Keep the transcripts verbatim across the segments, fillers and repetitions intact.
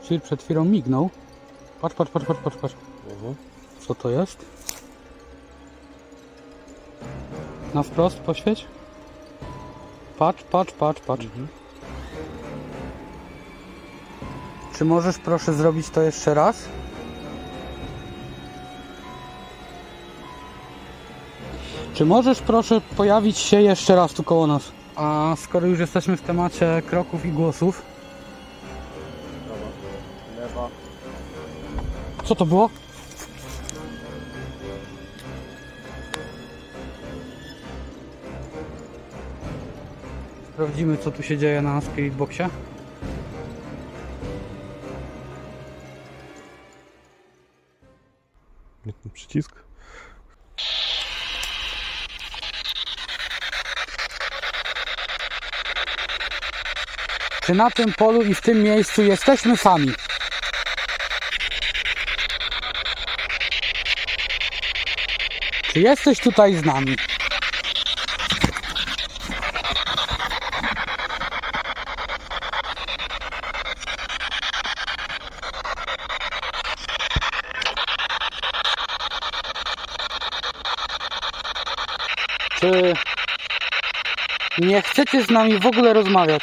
Shield przed chwilą mignął. Patrz, patrz, patrz, patrz, patrz, patrz. Mhm. Co to jest? Na wprost poświeć. Patrz, patrz, patrz, patrz. Mhm. Czy możesz proszę zrobić to jeszcze raz? Czy możesz proszę pojawić się jeszcze raz tu koło nas? A skoro już jesteśmy w temacie kroków i głosów. Prawa. Lewa. Co to było? Sprawdzimy, co tu się dzieje na Spirit Boxie. Ten przycisk. Czy na tym polu i w tym miejscu jesteśmy sami? Czy jesteś tutaj z nami? Czy nie chcecie z nami w ogóle rozmawiać?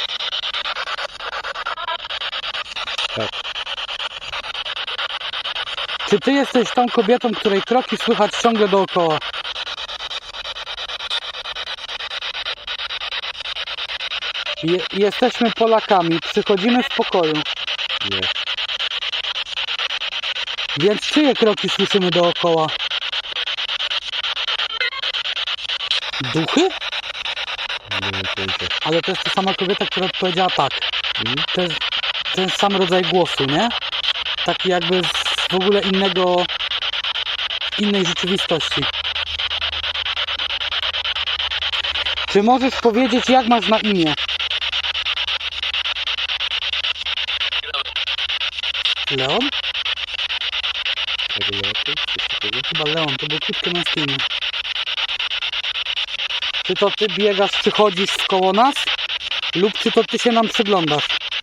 Tak. Czy ty jesteś tą kobietą, której kroki słychać ciągle dookoła? Je, jesteśmy Polakami, przychodzimy w pokoju. Nie. Więc czyje kroki słyszymy dookoła? Duchy? Nie mam pojęcia. Ale to jest ta sama kobieta, która odpowiedziała tak. Mhm. To jest ten sam rodzaj głosu, nie? Taki jakby z w ogóle innego, innej rzeczywistości. Czy możesz powiedzieć, jak masz na imię? Leon? Tego Leotu? Coś takiego? Chyba Leon, to było krótkie męskie imię. Czy to ty biegasz, czy chodzisz koło nas? Lub czy to ty się nam przyglądasz?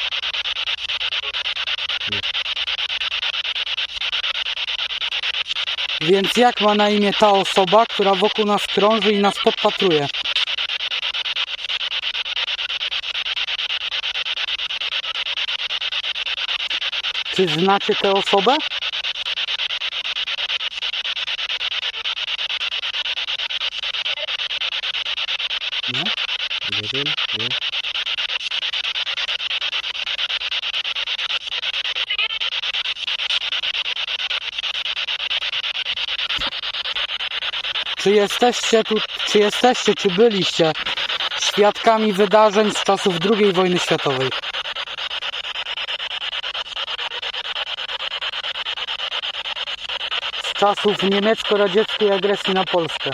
Nie. Więc jak ma na imię ta osoba, która wokół nas krąży i nas podpatruje? Czy znacie tę osobę? Nie? Nie wiem, nie. Czy jesteście tu, czy jesteście, czy byliście świadkami wydarzeń z czasów drugiej wojny światowej? Z czasów niemiecko-radzieckiej agresji na Polskę.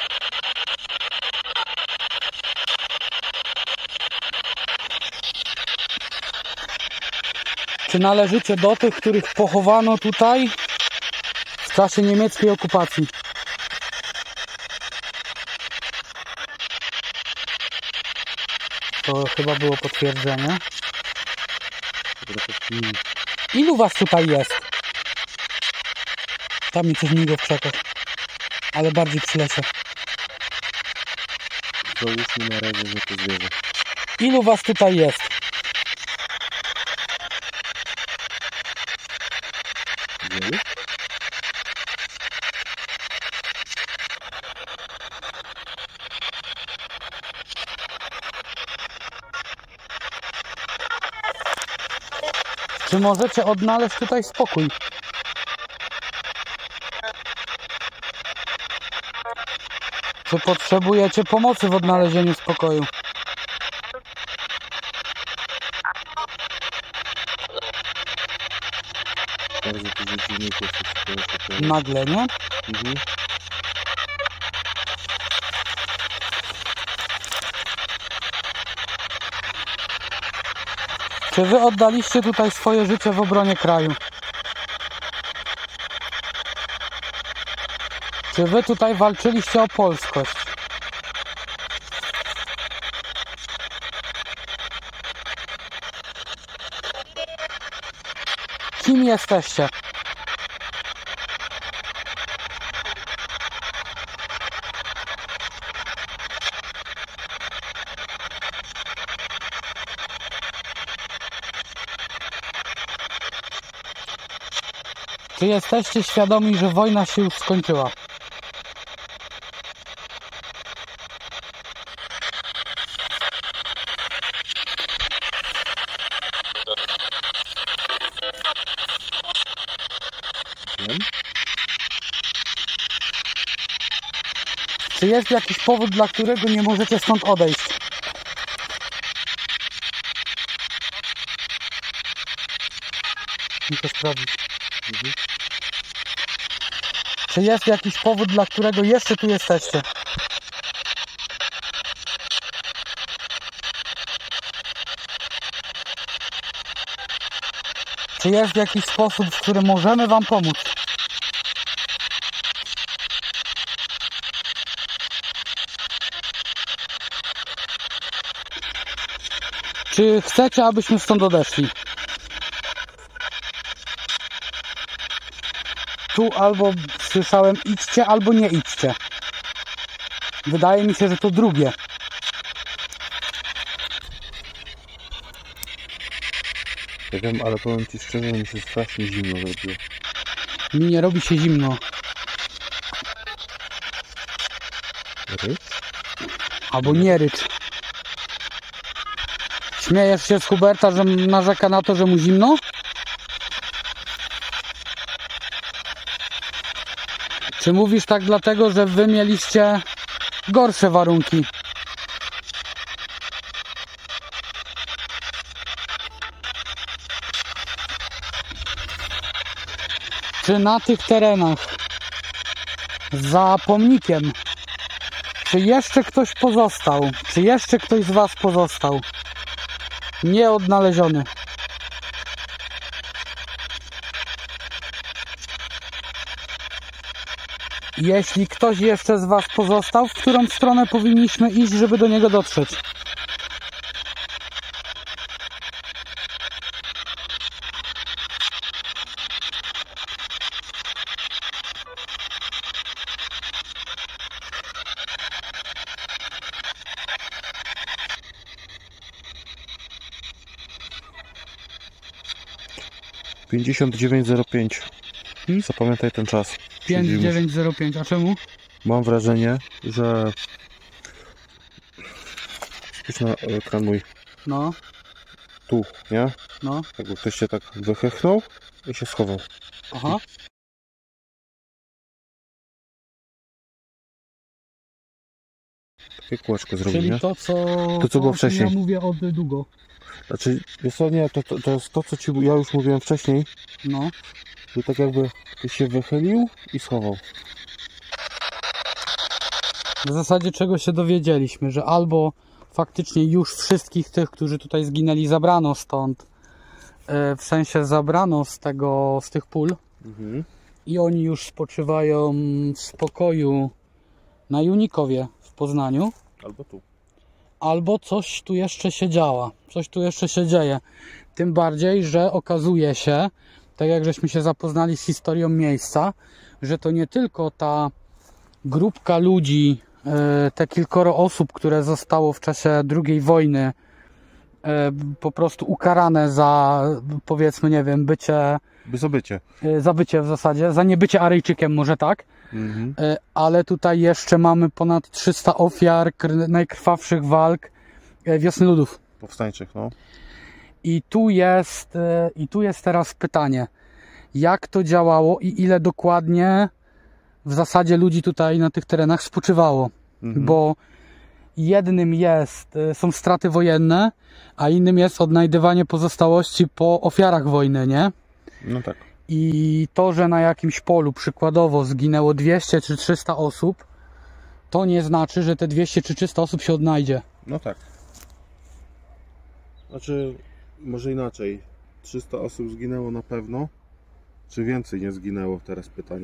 Czy należycie do tych, których pochowano tutaj w czasie niemieckiej okupacji? To chyba było potwierdzenie. Ilu was tutaj jest? Tam mi coś migo w krzakach. Ale bardziej przy lesie. Załóżmy na razie, że to zwierzę. Ilu was tutaj jest? Wielu? Czy możecie odnaleźć tutaj spokój? Czy potrzebujecie pomocy w odnalezieniu spokoju? Bardzo dużo dźwięków jest w tym pokoju. Nagle, nie? Mhm. Czy wy oddaliście tutaj swoje życie w obronie kraju? Czy wy tutaj walczyliście o polskość? Kim jesteście? Czy jesteście świadomi, że wojna się już skończyła? Wiem. Czy jest jakiś powód, dla którego nie możecie stąd odejść? Muszę sprawdzić. Mhm. Czy jest jakiś powód, dla którego jeszcze tu jesteście? Czy jest jakiś sposób, w którym możemy wam pomóc? Czy chcecie, abyśmy stąd odeszli? Tu albo słyszałem idźcie, albo nie idźcie. Wydaje mi się, że to drugie. Ja wiem, ale powiem ci szczerze, mi się strasznie zimno zrobiło. Mi nie robi się zimno. Rycz? Albo nie rycz. Śmiejesz się z Huberta, że narzeka na to, że mu zimno? Czy mówisz tak dlatego, że wy mieliście gorsze warunki? Czy na tych terenach za pomnikiem, czy jeszcze ktoś pozostał? Czy jeszcze ktoś z was pozostał? Nieodnaleziony. Jeśli ktoś jeszcze z was pozostał, w którą stronę powinniśmy iść, żeby do niego dotrzeć? pięćdziesiąt dziewięć zero pięć. Hmm? Zapamiętaj ten czas. pięć Siedzimy. dziewięć zero pięć. A czemu? Mam wrażenie, że... Spójrz na ekran mój. No, Tu, nie? no, Jakby ktoś się tak wychychnął i się schował. aha. Takie kółeczko zrobił, Czyli nie? to, co, To, co było o czym wcześniej. ja mówię od długo. Znaczy, wiesz co, nie, to, to, to jest to, co ci ja już mówiłem wcześniej, No, że tak jakby ty się wychylił i schował. w zasadzie czego się dowiedzieliśmy, że albo faktycznie już wszystkich tych, którzy tutaj zginęli, zabrano stąd, e, w sensie zabrano z tego, z tych pól Mhm. i oni już spoczywają w spokoju na Junikowie w Poznaniu, Albo tu. albo coś tu jeszcze się działa, coś tu jeszcze się dzieje. Tym bardziej, że okazuje się, tak jak żeśmy się zapoznali z historią miejsca, że to nie tylko ta grupka ludzi, te kilkoro osób, które zostało w czasie drugiej wojny po prostu ukarane za, powiedzmy, nie wiem, bycie, Wyzobycie. za bycie w zasadzie, za niebycie Aryjczykiem, może tak, Mhm. ale tutaj jeszcze mamy ponad trzysta ofiar najkrwawszych walk Wiosny Ludów. Powstańczych, no. I tu jest, i tu jest teraz pytanie, jak to działało i ile dokładnie w zasadzie ludzi tutaj na tych terenach spoczywało. Mhm. Bo jednym jest, są straty wojenne, a innym jest odnajdywanie pozostałości po ofiarach wojny, nie? No tak. I to, że na jakimś polu przykładowo zginęło dwieście czy trzysta osób, to nie znaczy, że te dwieście czy trzysta osób się odnajdzie. No tak. Znaczy, może inaczej. trzysta osób zginęło na pewno. Czy więcej nie zginęło? Teraz pytanie.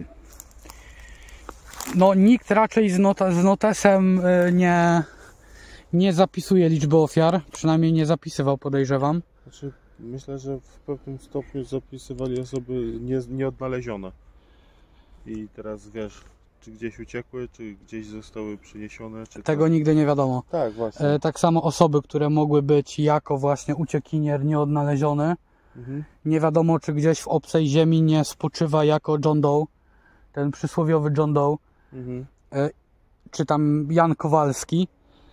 No nikt raczej z, not z notesem nie, nie zapisuje liczby ofiar, przynajmniej nie zapisywał, podejrzewam. Znaczy, Myślę, że w pewnym stopniu zapisywali osoby nie, nieodnalezione. I teraz wiesz, czy gdzieś uciekły, czy gdzieś zostały przeniesione, czy Tego co? nigdy nie wiadomo. Tak, właśnie. E, tak samo osoby, które mogły być jako właśnie uciekinier nieodnaleziony. Mhm. Nie wiadomo, czy gdzieś w obcej ziemi nie spoczywa jako John Doe, ten przysłowiowy John Doe, Mhm. e, czy tam Jan Kowalski.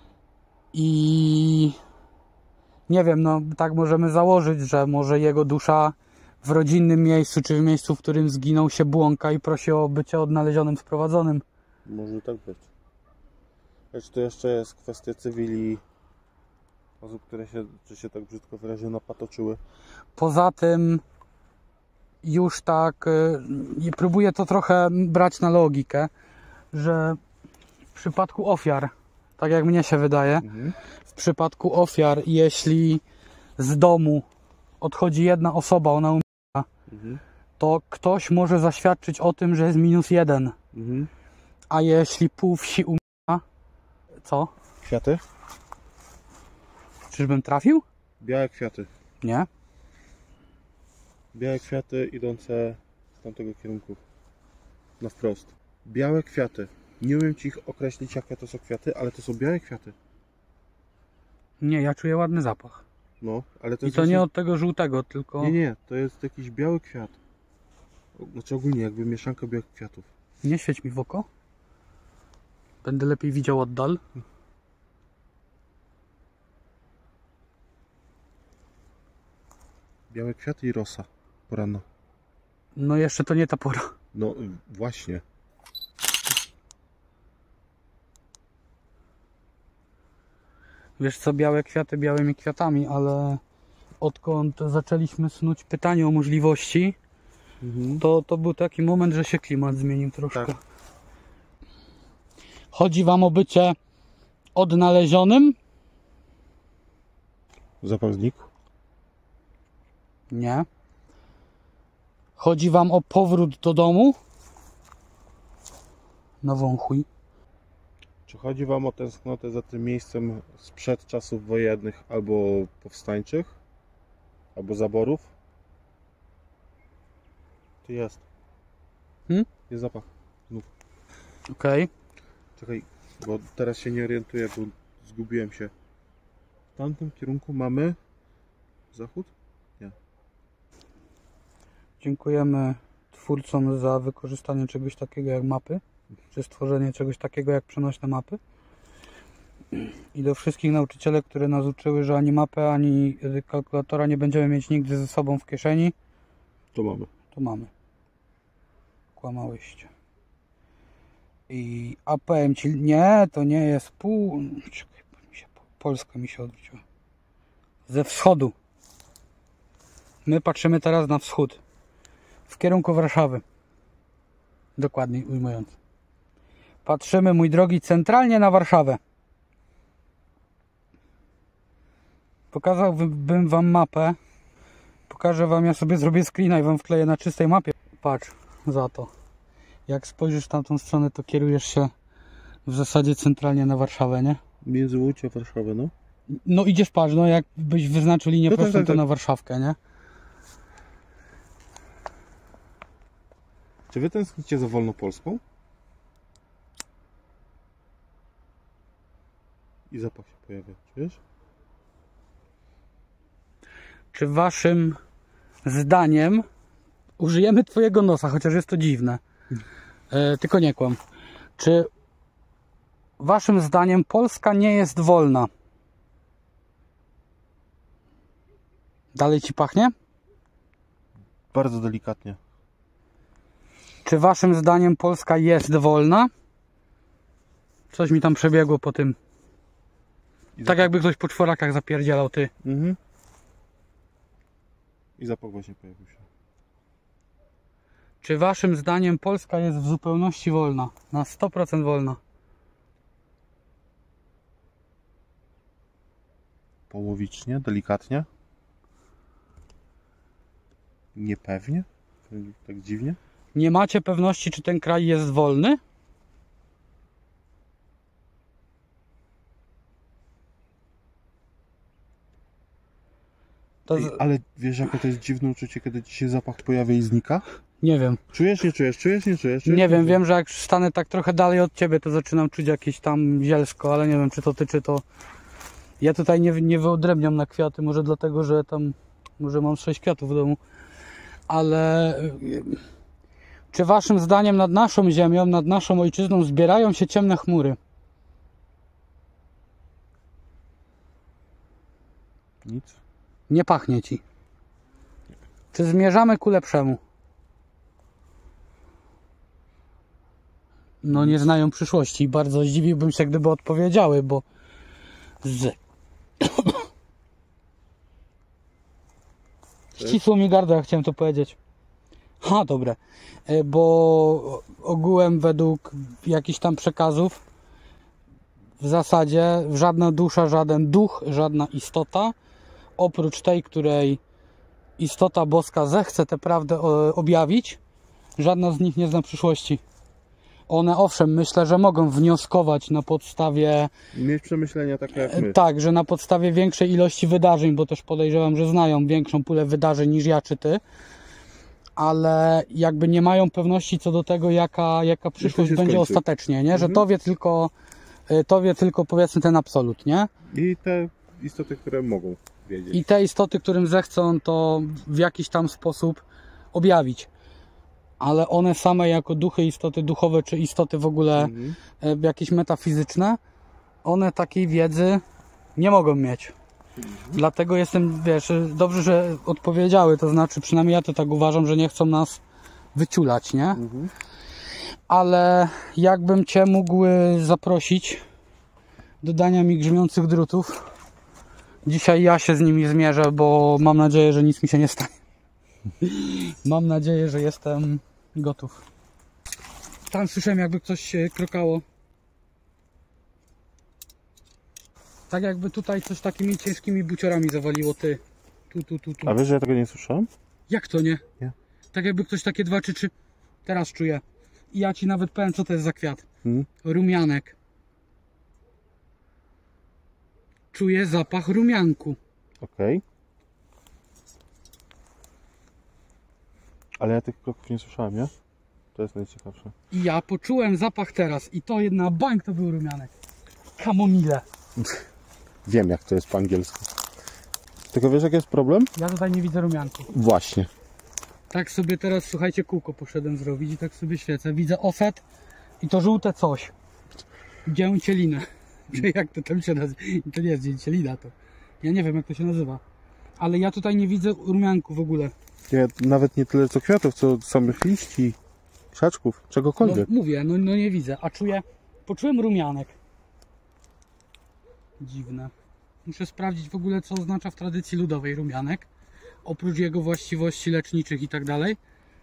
I nie wiem, no tak możemy założyć, że może jego dusza w rodzinnym miejscu, czy w miejscu, w którym zginął, się błąka i prosi o bycie odnalezionym, sprowadzonym. Może tak być. Lecz to jeszcze jest kwestia cywili, osób, które się, że się tak brzydko wyrażę, napatoczyły. Poza tym już tak y, próbuję to trochę brać na logikę, że w przypadku ofiar, tak jak mnie się wydaje, Mhm. w przypadku ofiar, jeśli z domu odchodzi jedna osoba, ona umiera, Mhm. to ktoś może zaświadczyć o tym, że jest minus jeden. Mhm. A jeśli pół wsi umiera, co? Kwiaty? Czyżbym trafił? Białe kwiaty. Nie. Białe kwiaty idące z tamtego kierunku. Na wprost. Białe kwiaty. Nie umiem ci ich określić, jakie to są kwiaty, ale to są białe kwiaty. Nie, ja czuję ładny zapach. No, ale to I jest to nie właśnie- od tego żółtego, tylko... Nie, nie, to jest jakiś biały kwiat. Znaczy ogólnie jakby mieszanka białych kwiatów. Nie świeć mi w oko. Będę lepiej widział oddal. Białe kwiaty i rosa poranna. No jeszcze to nie ta pora. No y, właśnie. Wiesz co, białe kwiaty białymi kwiatami, ale odkąd zaczęliśmy snuć pytanie o możliwości, Mhm. to, to był taki moment, że się klimat zmienił troszkę. Tak. Chodzi wam o bycie odnalezionym? Zapach znikł. Nie. Chodzi wam o powrót do domu? No wąchuj. Czy chodzi wam o tęsknotę za tym miejscem sprzed czasów wojennych albo powstańczych? Albo zaborów? Tu jest. Hmm? Jest zapach. Znów. Okej. Czekaj, bo teraz się nie orientuję, bo zgubiłem się. W tamtym kierunku mamy zachód? Dziękujemy twórcom za wykorzystanie czegoś takiego jak mapy, czy stworzenie czegoś takiego jak przenośne mapy. I do wszystkich nauczycieli, które nas uczyły, że ani mapy, ani kalkulatora nie będziemy mieć nigdy ze sobą w kieszeni, To mamy. to mamy. Kłamałyście. I a powiem ci, nie, to nie jest pół... Czekaj, mi się, Polska mi się odwróciła. Ze wschodu. My patrzymy teraz na wschód. W kierunku Warszawy. Dokładniej ujmując. Patrzymy, mój drogi, centralnie na Warszawę. Pokazałbym wam mapę. Pokażę wam, ja sobie zrobię screena i wam wkleję na czystej mapie. Patrz, za to. Jak spojrzysz w tamtą stronę, to kierujesz się w zasadzie centralnie na Warszawę, nie? Między Łódź a Warszawę, no. No idziesz, patrz, no jakbyś wyznaczył linię No tak, prostą, tak, to tak. na Warszawkę, nie? Czy wy tęsknicie za Wolnopolską? I zapach się pojawia, wiesz? Czy waszym zdaniem, użyjemy twojego nosa, chociaż jest to dziwne, e, tylko nie kłam, czy waszym zdaniem Polska nie jest wolna? Dalej ci pachnie? Bardzo delikatnie. Czy waszym zdaniem Polska jest wolna? Coś mi tam przebiegło po tym. I Tak jakby ktoś po czworakach zapierdzielał, ty. Mhm. I zapach właśnie pojawił się. Czy waszym zdaniem Polska jest w zupełności wolna? Na sto procent wolna. Połowicznie, delikatnie. Niepewnie. Tak dziwnie. Nie macie pewności, czy ten kraj jest wolny? To Ej, z... ale wiesz, jakie to jest dziwne uczucie, kiedy ci się zapach pojawia i znika? Nie wiem. Czujesz, nie czujesz, czujesz, nie czujesz? czujesz Nie wiem, czujesz? wiem, że jak stanę tak trochę dalej od ciebie, to zaczynam czuć jakieś tam zielsko, ale nie wiem, czy to ty, czy to... Ja tutaj nie, nie wyodrębniam na kwiaty, może dlatego, że tam... Może mam sześć kwiatów w domu. Ale... Czy waszym zdaniem nad naszą ziemią, nad naszą ojczyzną zbierają się ciemne chmury? Nic. Nie pachnie ci. Czy zmierzamy ku lepszemu? No nie znają przyszłości. Bardzo zdziwiłbym się, gdyby odpowiedziały, bo z... Ścisło mi gardło, jak chciałem to powiedzieć. Ha, dobre. Bo ogółem według jakichś tam przekazów w zasadzie żadna dusza, żaden duch, żadna istota oprócz tej, której istota boska zechce tę prawdę objawić, żadna z nich nie zna przyszłości. One owszem, myślę, że mogą wnioskować na podstawie... Mieć przemyślenia takie jak my. Tak, że na podstawie większej ilości wydarzeń, bo też podejrzewam, że znają większą pulę wydarzeń niż ja czy ty, ale jakby nie mają pewności co do tego, jaka, jaka przyszłość będzie skończy. Ostatecznie, nie? Że mhm. to wie tylko, to wie tylko powiedzmy ten absolut, nie? I te istoty, które mogą wiedzieć. I te istoty, którym zechcą to w jakiś tam sposób objawić. Ale one same jako duchy, istoty duchowe, czy istoty w ogóle mhm. jakieś metafizyczne, one takiej wiedzy nie mogą mieć. Mhm. Dlatego jestem, wiesz, dobrze, że odpowiedziały, to znaczy przynajmniej ja to tak uważam, że nie chcą nas wyciulać, nie? Mhm. Ale jakbym cię mógł zaprosić do dania mi grzmiących drutów, dzisiaj ja się z nimi zmierzę, bo mam nadzieję, że nic mi się nie stanie. Mam nadzieję, że jestem gotów. Tam słyszałem, jakby coś się krokało. Tak jakby tutaj coś takimi ciężkimi buciorami zawaliło, ty. Tu, tu, tu, tu. A wiesz, że ja tego nie słyszałem? Jak to nie? Nie. Tak jakby ktoś takie dwa czy trzy... Teraz czuję. I ja ci nawet powiem, co to jest za kwiat. Hmm? Rumianek. Czuję zapach rumianku. Okej. Okay. Ale ja tych kroków nie słyszałem, nie? To jest najciekawsze. I ja poczułem zapach teraz. I to jedna bańk to był rumianek. Kamomile. Wiem, jak to jest po angielsku. Tylko wiesz, jaki jest problem? Ja tutaj nie widzę rumianku. Właśnie. Tak sobie teraz, słuchajcie, kółko poszedłem zrobić i tak sobie świecę. Widzę ofet i to żółte coś. Dzięcielinę. Czy jak to tam się nazywa? To nie jest dzięcielina to. Ja nie wiem, jak to się nazywa. Ale ja tutaj nie widzę rumianku w ogóle. Ja nawet nie tyle co kwiatów, co samych liści, krzaczków, czegokolwiek. No, mówię, no, no nie widzę, a czuję, poczułem rumianek. Dziwne. Muszę sprawdzić w ogóle, co oznacza w tradycji ludowej rumianek. Oprócz jego właściwości leczniczych i tak dalej.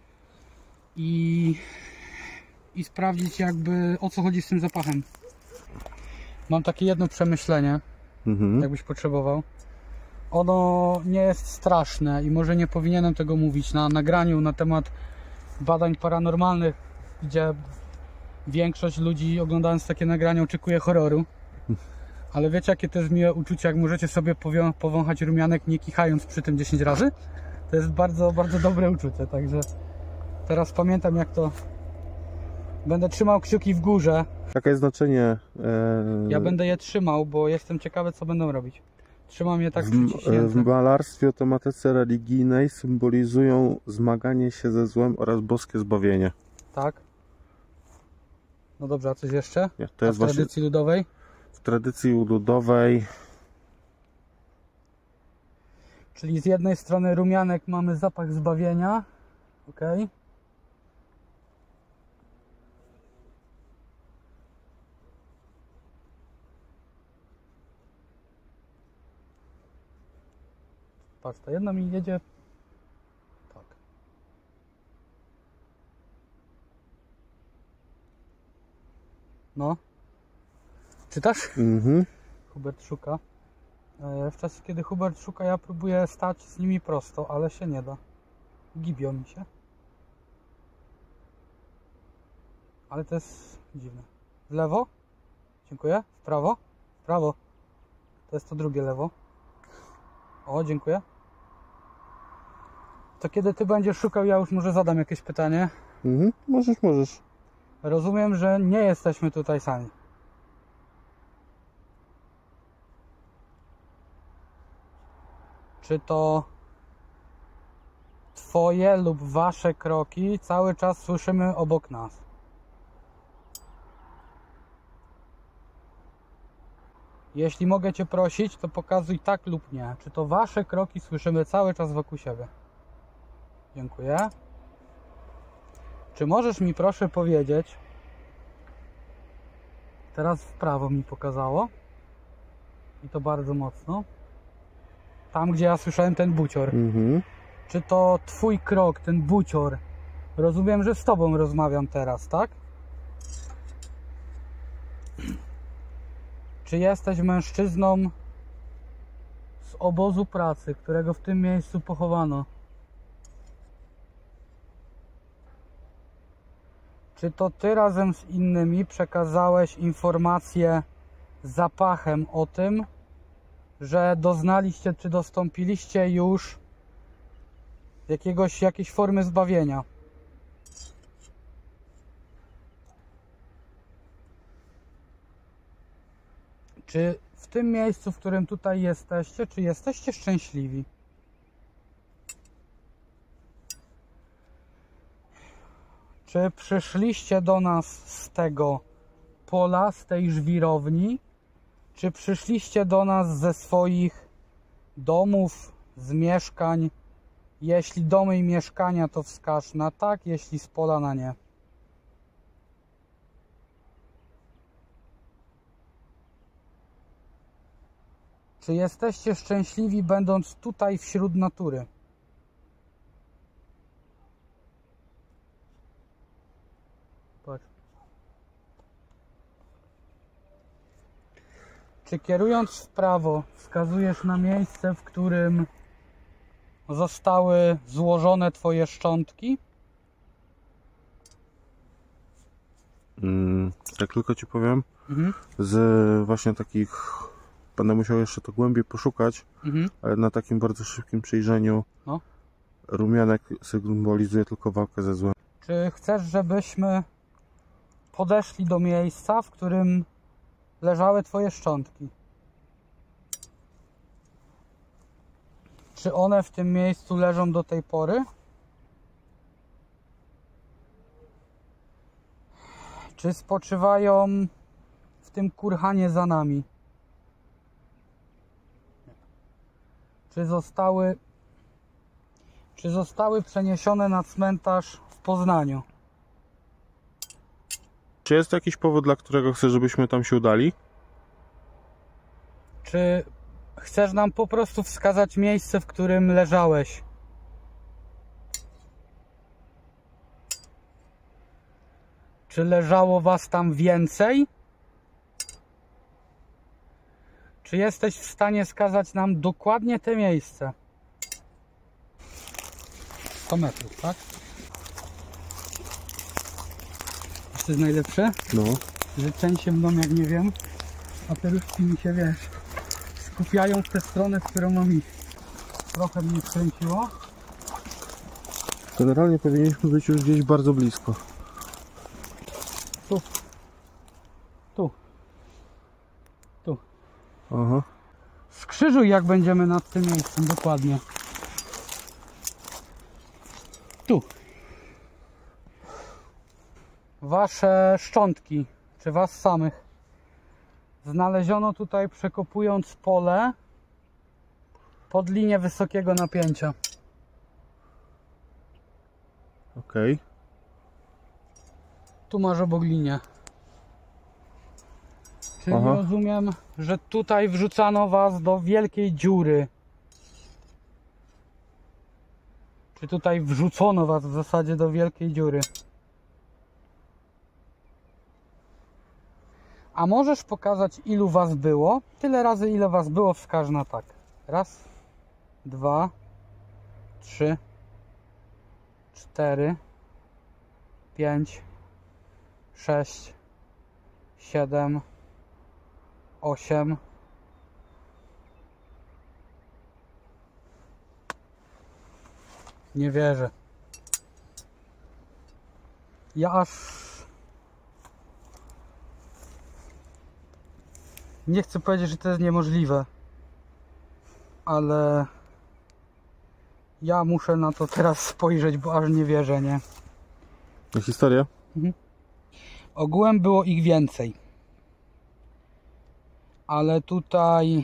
I, i sprawdzić jakby, o co chodzi z tym zapachem. Mam takie jedno przemyślenie, mhm. jakbyś potrzebował. Ono nie jest straszne i może nie powinienem tego mówić na nagraniu na temat badań paranormalnych, gdzie większość ludzi oglądając takie nagrania oczekuje horroru. Ale wiecie, jakie to jest miłe uczucie, jak możecie sobie powąchać rumianek, nie kichając przy tym dziesięć razy? To jest bardzo, bardzo dobre uczucie, także teraz pamiętam, jak to... Będę trzymał kciuki w górze. Jakie jest znaczenie? E... Ja będę je trzymał, bo jestem ciekawy, co będą robić. Trzymam je tak w, w malarstwie o tematyce religijnej symbolizują zmaganie się ze złem oraz boskie zbawienie. Tak? No dobrze, a coś jeszcze? Nie, to jest w tradycji właśnie... ludowej? W tradycji ludowej... Czyli z jednej strony rumianek mamy zapach zbawienia. Ok. Patrz, ta jedna mi jedzie. Tak. No. Czytasz? Mhm. Hubert szuka. W czasie, kiedy Hubert szuka, ja próbuję stać z nimi prosto, ale się nie da. Gibią mi się. Ale to jest dziwne. W lewo? Dziękuję. W prawo? W prawo. To jest to drugie lewo. O, dziękuję. To kiedy ty będziesz szukał, ja już może zadam jakieś pytanie. Mhm. Możesz, możesz. Rozumiem, że nie jesteśmy tutaj sami. Czy to twoje lub wasze kroki cały czas słyszymy obok nas? Jeśli mogę cię prosić, to pokazuj tak lub nie. Czy to wasze kroki słyszymy cały czas wokół siebie? Dziękuję. Czy możesz mi proszę powiedzieć, teraz w prawo mi pokazało i to bardzo mocno, tam gdzie ja słyszałem ten bucior. Mhm. Czy to twój krok, ten bucior, rozumiem, że z tobą rozmawiam teraz, tak? Czy jesteś mężczyzną z obozu pracy, którego w tym miejscu pochowano? Czy to ty razem z innymi przekazałeś informację zapachem o tym, że doznaliście czy dostąpiliście już jakiegoś, jakiejś formy zbawienia? Czy w tym miejscu, w którym tutaj jesteście, czy jesteście szczęśliwi? Czy przyszliście do nas z tego pola, z tej żwirowni? Czy przyszliście do nas ze swoich domów, z mieszkań? Jeśli domy i mieszkania, to wskaż na tak, jeśli z pola na nie. Czy jesteście szczęśliwi, będąc tutaj wśród natury? Patrz. Czy kierując w prawo wskazujesz na miejsce, w którym zostały złożone twoje szczątki? Mm, tak tylko ci powiem, Mhm. z właśnie takich, będę musiał jeszcze to głębiej poszukać, Mhm. ale na takim bardzo szybkim przyjrzeniu No. rumianek symbolizuje tylko walkę ze złem. Czy chcesz, żebyśmy podeszli do miejsca, w którym leżały twoje szczątki? Czy one w tym miejscu leżą do tej pory? Czy spoczywają w tym kurhanie za nami? Czy zostały, czy zostały przeniesione na cmentarz w Poznaniu? Czy jest jakiś powód, dla którego chcesz, żebyśmy tam się udali? Czy chcesz nam po prostu wskazać miejsce, w którym leżałeś? Czy leżało was tam więcej? Czy jesteś w stanie wskazać nam dokładnie te miejsce? sto metrów, tak? Wiesz, co jest najlepsze? No. Że część się mną, jak nie wiem, a te różki mi się, wiesz, skupiają w tę stronę, w którą mam iść. Trochę mnie skręciło. Generalnie powinniśmy być już gdzieś bardzo blisko. Tu. Tu. Tu. Aha. Skrzyżuj, jak będziemy nad tym miejscem, dokładnie. Tu. Wasze szczątki, czy was samych, znaleziono tutaj, przekopując pole pod linię wysokiego napięcia. Okej. Okay. Tu masz obok linię. Czyli Aha. rozumiem, że tutaj wrzucano was do wielkiej dziury. Czy tutaj wrzucono was w zasadzie do wielkiej dziury. A możesz pokazać, ilu was było? Tyle razy, ile was było, wskaż na tak. Raz, dwa, trzy, cztery, pięć, sześć, siedem, osiem, Nie wierzę. Ja aż... Nie chcę powiedzieć, że to jest niemożliwe. Ale... Ja muszę na to teraz spojrzeć, bo aż nie wierzę, nie? A historia? Mhm. Ogółem było ich więcej. Ale tutaj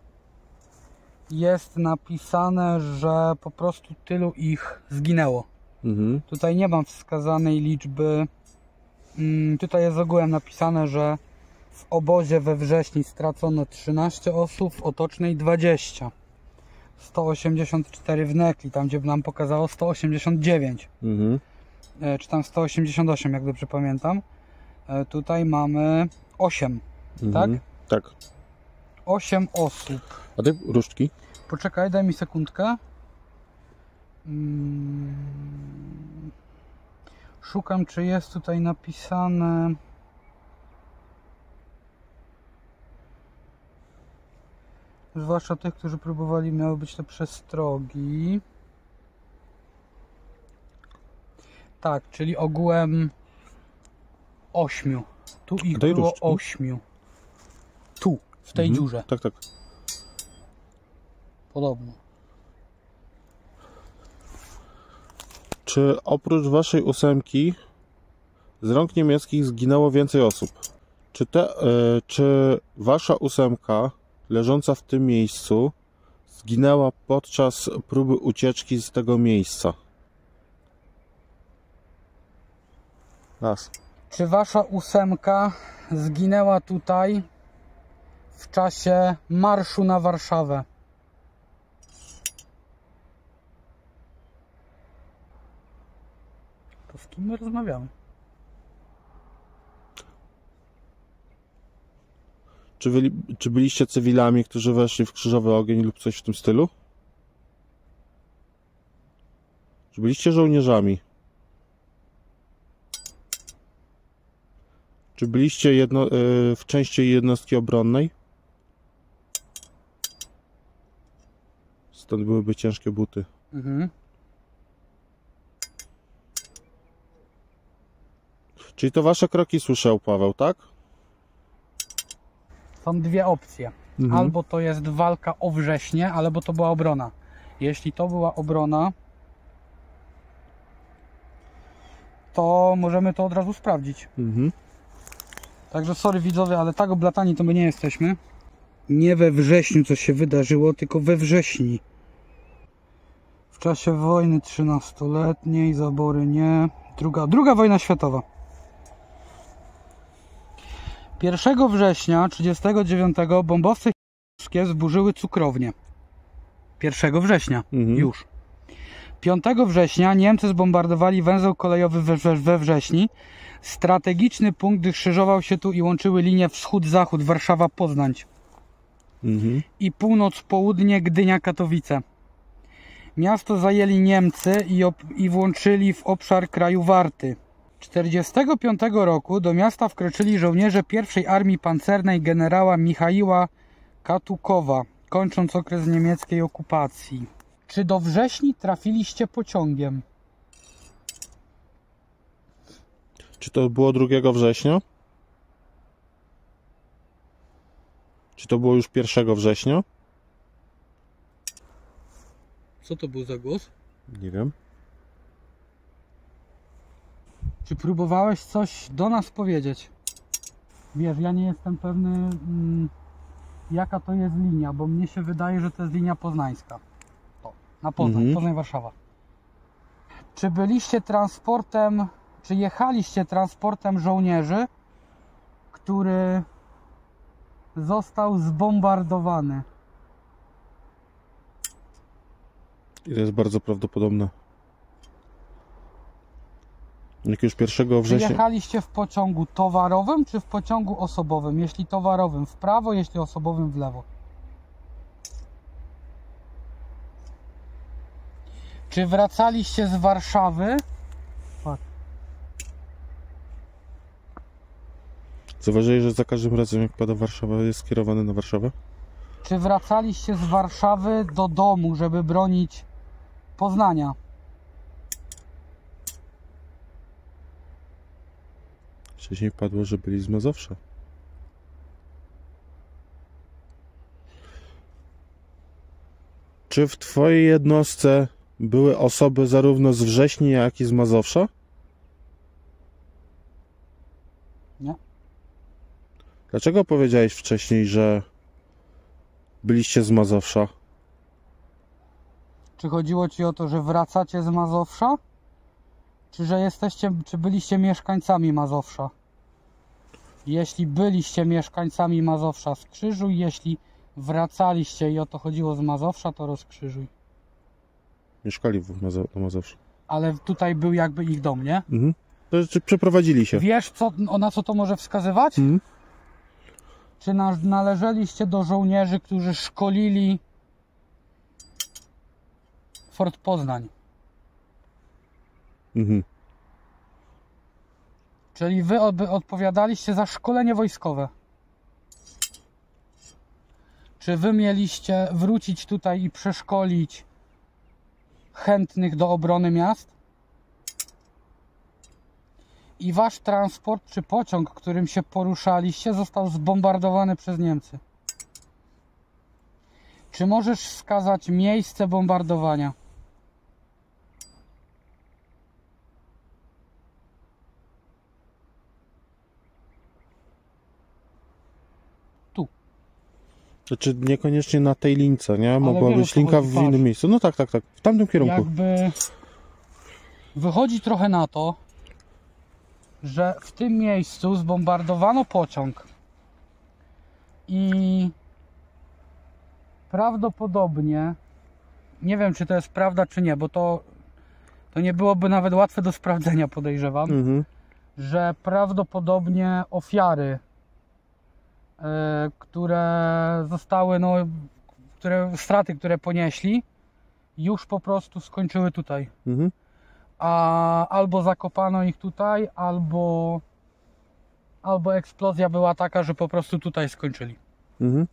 jest napisane, że po prostu tylu ich zginęło. Mhm. Tutaj nie mam wskazanej liczby. Tutaj jest ogółem napisane, że w obozie we Wrześni stracono trzynaście osób, w Otocznej dwadzieścia. sto osiemdziesiąt cztery w Nekli, tam gdzie nam pokazało sto osiemdziesiąt dziewięć. Mhm. Czy tam sto osiemdziesiąt osiem, jak dobrze pamiętam. Tutaj mamy osiem, Mhm. tak? Tak. osiem osób. A te różdżki? Poczekaj, daj mi sekundkę. Szukam, czy jest tutaj napisane... Zwłaszcza tych, którzy próbowali, miały być te przestrogi. Tak, czyli ogółem ośmiu. Tu ich było różdżki? ośmiu. Tu, w tej Mhm. dziurze. Tak, tak. Podobno. Czy oprócz waszej ósemki z rąk niemieckich zginęło więcej osób? Czy, te, y, czy wasza ósemka leżąca w tym miejscu zginęła podczas próby ucieczki z tego miejsca? Raz. Czy wasza ósemka zginęła tutaj w czasie marszu na Warszawę? To z kim my rozmawiamy? Czy, byli, czy byliście cywilami, którzy weszli w krzyżowy ogień lub coś w tym stylu? Czy byliście żołnierzami? Czy byliście jedno, yy, w części jednostki obronnej? Stąd byłyby ciężkie buty. Mhm. Czyli to wasze kroki słyszał Paweł, tak? Są dwie opcje. Mhm. Albo to jest walka o wrześnie, albo to była obrona. Jeśli to była obrona, to możemy to od razu sprawdzić. Mhm. Także sorry widzowie, ale tak oblatani to my nie jesteśmy. Nie we wrześniu coś się wydarzyło, tylko we wrześni. W czasie wojny trzynastoletniej, zabory nie. Druga, druga wojna światowa. pierwszego września trzydziestego dziewiątego bombowce chińskie zburzyły cukrownię. pierwszego września Mhm. już. piątego września Niemcy zbombardowali węzeł kolejowy we, we, we Wrześni. Strategiczny punkt, gdy krzyżował się tu i łączyły linie wschód-zachód Warszawa-Poznań Mhm. i północ-południe Gdynia-Katowice. Miasto zajęli Niemcy i, i włączyli w obszar kraju Warty. tysiąc dziewięćset czterdziestego piątego roku do miasta wkroczyli żołnierze pierwszej Armii Pancernej generała Michaiła Katukowa, kończąc okres niemieckiej okupacji. Czy do Wrześni trafiliście pociągiem? Czy to było drugiego września? Czy to było już pierwszego września? Co to był za głos? Nie wiem. Czy próbowałeś coś do nas powiedzieć? Wiesz, ja nie jestem pewny, mm, jaka to jest linia, bo mnie się wydaje, że to jest linia poznańska. To, na Poznań, Mhm. Poznań-Warszawa. Czy byliście transportem, czy jechaliście transportem żołnierzy, który został zbombardowany? I to jest bardzo prawdopodobne. Jak już pierwszego Czy września... jechaliście w pociągu towarowym, czy w pociągu osobowym? Jeśli towarowym w prawo, jeśli osobowym w lewo. Czy wracaliście z Warszawy? Fuck. Zauważyłeś, że za każdym razem jak pada Warszawa, jest skierowany na Warszawę? Czy wracaliście z Warszawy do domu, żeby bronić Poznania? Wcześniej padło, że byli z Mazowsza. Czy w twojej jednostce były osoby zarówno z Wrześni, jak i z Mazowsza? Nie. Dlaczego powiedziałeś wcześniej, że byliście z Mazowsza? Czy chodziło ci o to, że wracacie z Mazowsza? Czy że jesteście, czy byliście mieszkańcami Mazowsza? Jeśli byliście mieszkańcami Mazowsza, skrzyżuj. Jeśli wracaliście i o to chodziło z Mazowsza, to rozkrzyżuj. Mieszkali w Mazo na Mazowszu. Ale tutaj był jakby ich dom, nie? Mhm. To, czy przeprowadzili się? Wiesz, co, na co to może wskazywać? Mhm. Czy na, należeliście do żołnierzy, którzy szkolili Fort Poznań? Mhm. Czyli wy od, odpowiadaliście za szkolenie wojskowe. Czy wy mieliście wrócić tutaj i przeszkolić chętnych do obrony miast? I wasz transport czy pociąg, którym się poruszaliście, został zbombardowany przez Niemcy? Czy możesz wskazać miejsce bombardowania? Tu. Znaczy niekoniecznie na tej lince, nie? Mogła wiesz, o być co linka chodzi, w patrz. innym miejscu. No tak, tak, tak. W tamtym kierunku. Jakby wychodzi trochę na to, że w tym miejscu zbombardowano pociąg i prawdopodobnie, nie wiem czy to jest prawda czy nie, bo to, to nie byłoby nawet łatwe do sprawdzenia, podejrzewam, Mhm. że prawdopodobnie ofiary, y, które zostały, no, które, straty, które ponieśli, już po prostu skończyły tutaj. Mhm. A albo zakopano ich tutaj, albo albo eksplozja była taka, że po prostu tutaj skończyli. Mhm.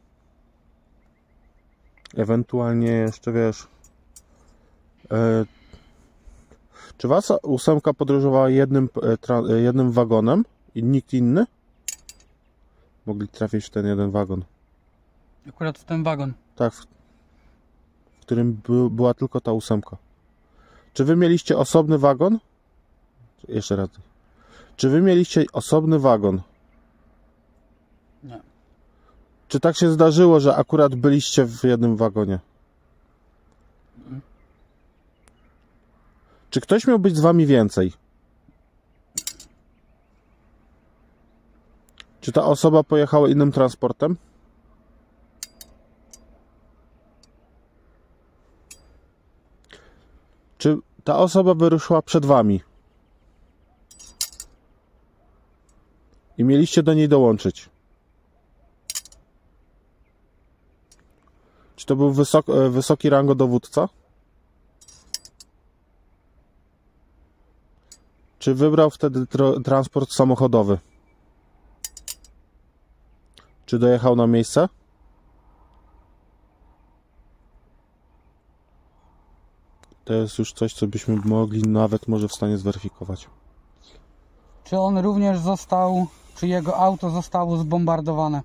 Ewentualnie jeszcze wiesz, e, czy was ósemka podróżowała jednym, e, tra, e, jednym wagonem i nikt inny? Mogli trafić w ten jeden wagon. Akurat w ten wagon. Tak, w, w którym by, była tylko ta ósemka. Czy wy mieliście osobny wagon? Jeszcze raz. Czy wy mieliście osobny wagon? Nie. Czy tak się zdarzyło, że akurat byliście w jednym wagonie? Mhm. Czy ktoś miał być z wami więcej? Czy ta osoba pojechała innym transportem? Czy ta osoba wyruszyła przed wami? I mieliście do niej dołączyć? Czy to był wysok, wysoki rango dowódca? Czy wybrał wtedy tr transport samochodowy? Czy dojechał na miejsce? To jest już coś, co byśmy mogli nawet może w stanie zweryfikować. Czy on również został, czy jego auto zostało zbombardowane?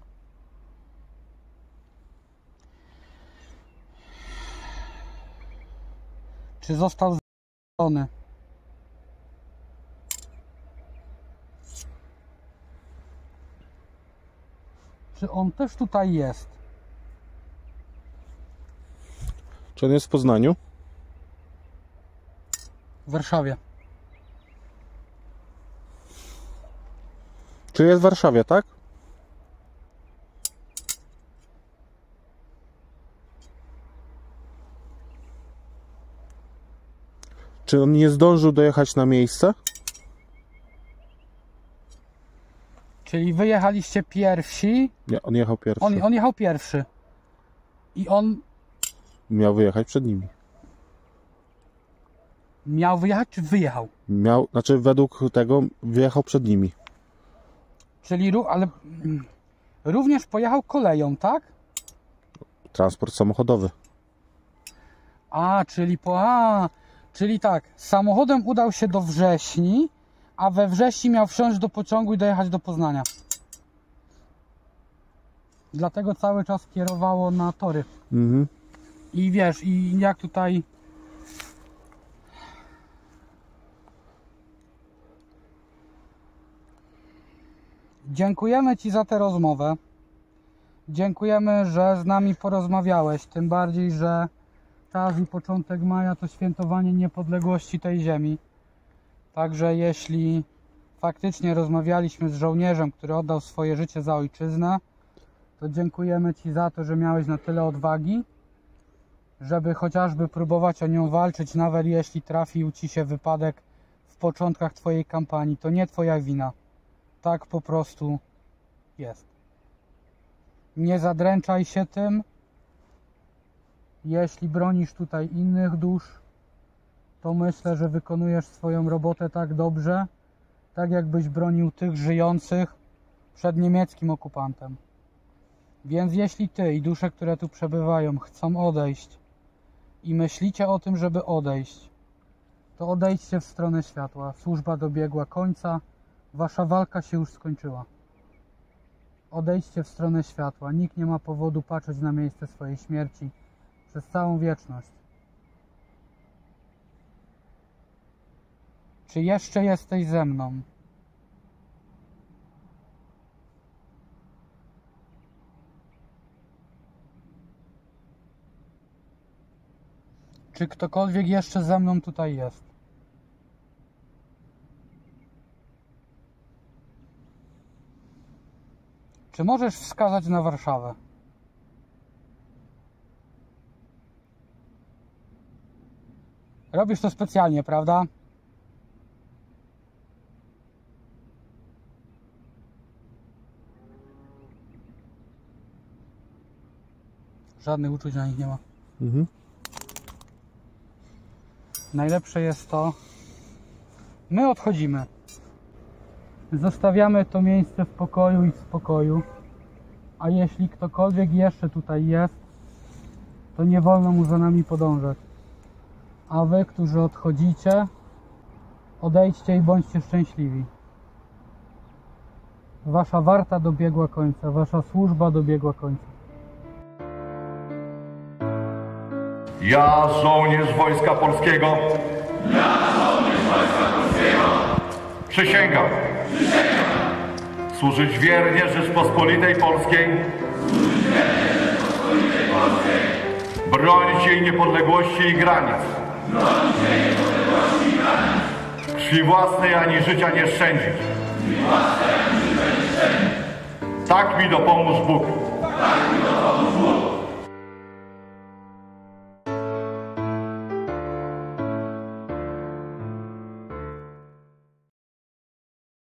Czy został zniszczony? Czy on też tutaj jest? Czy on jest w Poznaniu? W Warszawie. Czy jest w Warszawie, tak? Czy on nie zdążył dojechać na miejsce? Czyli wy jechaliście pierwsi. Nie, on jechał pierwszy. On, on jechał pierwszy. I on Miał wyjechać przed nimi. miał wyjechać, czy wyjechał? Miał, znaczy według tego wyjechał przed nimi. Czyli, ró- ale mm, również pojechał koleją, tak? Transport samochodowy. A, czyli po... A, czyli tak, samochodem udał się do Wrześni, a we wrześniu miał wsiąść do pociągu i dojechać do Poznania. Dlatego cały czas kierowało na tory. Mhm. I wiesz, i jak tutaj dziękujemy Ci za tę rozmowę. Dziękujemy, że z nami porozmawiałeś. Tym bardziej, że czas i początek maja to świętowanie niepodległości tej ziemi. Także jeśli faktycznie rozmawialiśmy z żołnierzem, który oddał swoje życie za ojczyznę, to dziękujemy Ci za to, że miałeś na tyle odwagi, żeby chociażby próbować o nią walczyć, nawet jeśli trafił Ci się wypadek w początkach Twojej kampanii. To nie Twoja wina. Tak po prostu jest. Nie zadręczaj się tym. Jeśli bronisz tutaj innych dusz, to myślę, że wykonujesz swoją robotę tak dobrze, tak jakbyś bronił tych żyjących przed niemieckim okupantem. Więc jeśli Ty i dusze, które tu przebywają, chcą odejść i myślicie o tym, żeby odejść, to odejdźcie w stronę światła. Służba dobiegła końca, Wasza walka się już skończyła. Odejdźcie w stronę światła. Nikt nie ma powodu patrzeć na miejsce swojej śmierci przez całą wieczność. Czy jeszcze jesteś ze mną? Czy ktokolwiek jeszcze ze mną tutaj jest? Czy możesz wskazać na Warszawę? Robisz to specjalnie, prawda? Żadnych uczuć na nich nie ma. Mhm. Najlepsze jest to, my odchodzimy. Zostawiamy to miejsce w pokoju i w spokoju. A jeśli ktokolwiek jeszcze tutaj jest, to nie wolno mu za nami podążać. A wy, którzy odchodzicie, odejdźcie i bądźcie szczęśliwi. Wasza warta dobiegła końca, wasza służba dobiegła końca. Ja, żołnierz Wojska Polskiego. Ja, żołnierz Wojska Polskiego. Przysięgam. Przysięgam. Służyć wiernie Rzeczpospolitej Polskiej. Służyć wiernie Rzeczpospolitej Polskiej. Bronić jej niepodległości i granic. Bronić jej niepodległości i granic. Krwi własnej ani życia nie szczędzić. Krwi własnej ani życia nie szczędzić. Tak mi dopomóż Bóg. Tak mi dopomóż Bóg.